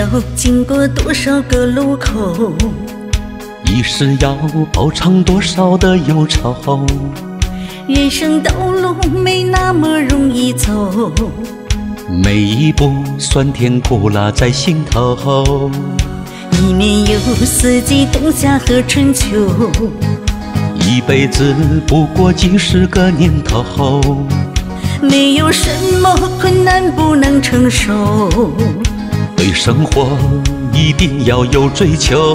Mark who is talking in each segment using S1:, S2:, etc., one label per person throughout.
S1: 经过多少个路口，
S2: 一世要饱尝多少的忧愁。
S1: 人生道路没那么容易走，
S2: 每一步酸甜苦辣在心头。
S1: 一年有四季，冬夏和春秋，
S2: 一辈子不过几十个年头。
S1: 没有什么困难不能承受，
S2: 对生活一定要有追求。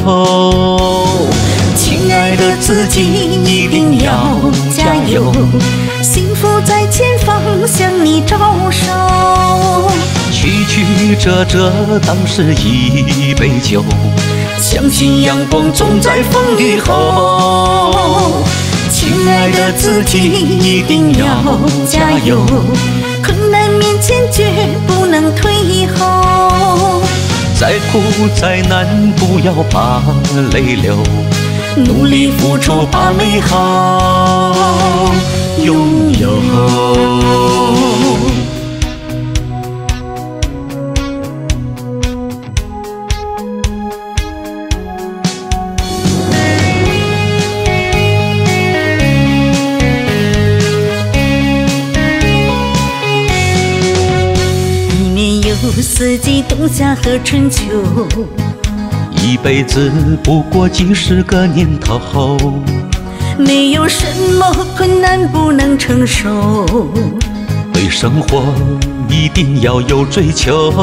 S1: 亲爱的自己一定要加油，幸福在前方向你招手。
S2: 曲曲折折当是一杯酒，相信阳光总在风雨后。亲爱的自己一定要加油，困难面前绝不能退后。再苦再难不要把泪流，努力付出把美好拥有。
S1: 四季冬夏和春秋，
S2: 一辈子不过几十个年头。
S1: 没有什么困难不能承受，
S2: 对生活一定要有追求。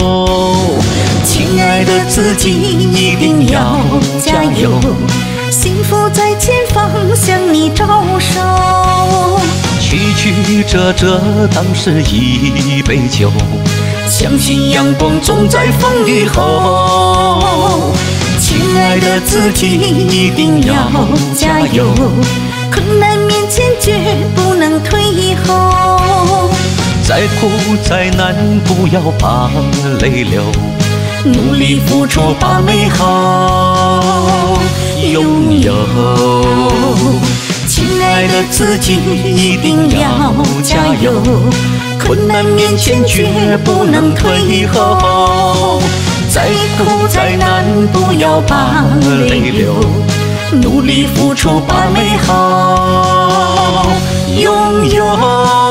S1: 亲爱的自己一定要加油，幸福在前方向你招手。
S2: 曲曲折折当是一杯酒，相信阳光总在风雨后。亲爱的自己一定要加油，困难面前绝不能退后。 再苦再难不要把泪流，努力付出把美好拥有。亲爱的自己一定要加油，困难面前绝不能退后。再苦再难不要把泪流，努力付出把美好拥有。